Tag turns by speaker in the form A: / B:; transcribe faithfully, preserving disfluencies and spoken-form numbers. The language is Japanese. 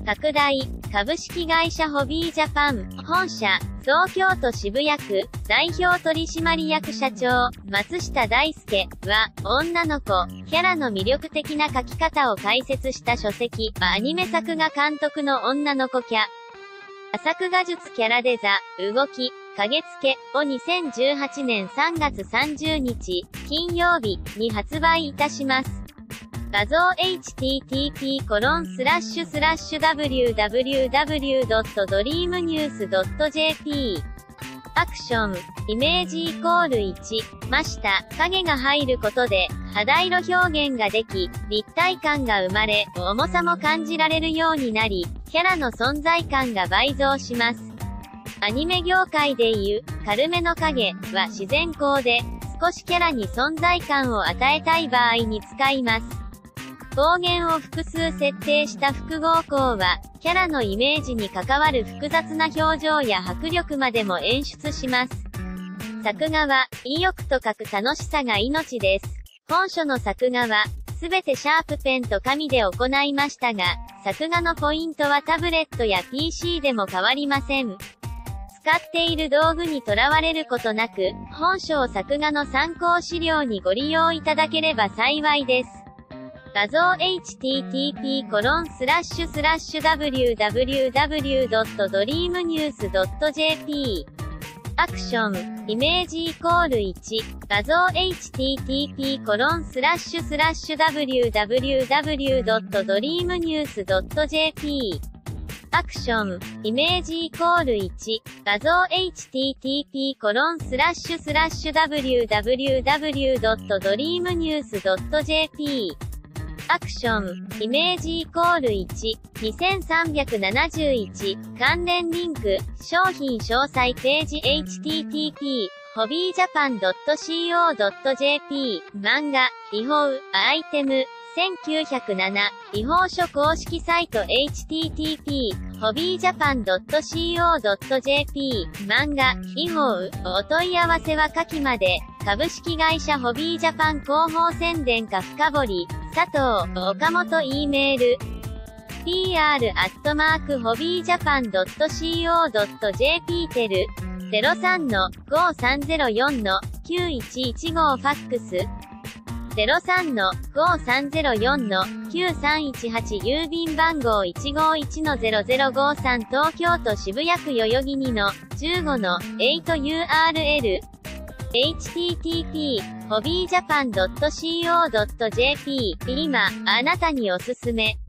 A: 拡大、株式会社ホビージャパン、本社、東京都渋谷区、代表取締役社長、松下大輔は、女の子、キャラの魅力的な書き方を解説した書籍、アニメ作画監督の女の子キャ。作画術キャラデザ、動き、影付けをにせんじゅうはちねんさんがつさんじゅうにち、金曜日に発売いたします。画像 エイチティーティーピーコロンスラッシュスラッシュダブリューダブリューダブリュードットドリームニュースドットジェーピー アクション、イメージイコールいち、真下、影が入ることで、肌色表現ができ、立体感が生まれ、重さも感じられるようになり、キャラの存在感が倍増します。アニメ業界でいう、軽めの影は自然光で、少しキャラに存在感を与えたい場合に使います。光源を複数設定した複合光は、キャラのイメージに関わる複雑な表情や迫力までも演出します。作画は、意欲と書く楽しさが命です。本書の作画は、すべてシャープペンと紙で行いましたが、作画のポイントはタブレットや ピーシー でも変わりません。使っている道具にとらわれることなく、本書を作画の参考資料にご利用いただければ幸いです。画像 エイチティーティーピーコロンスラッシュスラッシュダブリューダブリューダブリュードットドリームニュースドットジェーピー アクション、イメージイコールいち、画像 エイチティーティーピーコロンスラッシュスラッシュダブリューダブリューダブリュードットドリームニュースドットジェーピー アクション、イメージイコールいち、画像 エイチティーティーピーコロンスラッシュスラッシュダブリューダブリューダブリュードットドリームニュースドットジェーピーアクション、イメージイコールいち、にせんさんびゃくななじゅういち、関連リンク、商品詳細ページ エイチティーティーピー ホビージャパン ドット コー ドット ジェーピー 漫画、秘宝、アイテム、せんきゅうひゃくなな、秘宝書公式サイト エイチティーティーピー ホビージャパン ドット コー ドット ジェーピー 漫画、秘宝、お問い合わせは下記まで、株式会社ホビージャパン広報宣伝か深掘り、佐藤、岡本 E メール、ピーアール アットマークホビージャパン ドット コー ドット ジェーピー テル、ゼロさんのごさんゼロよんのきゅういちいちごファックス、ゼロさんのごさんゼロよんのきゅうさんいちはち郵便番号 いちごいちのゼロゼロごさん東京都渋谷区代々木にのじゅうごのはちユーアールエルエイチティーティーピー ホビージャパン ドット コー ドット ジェーピー 今、あなたにおすすめ。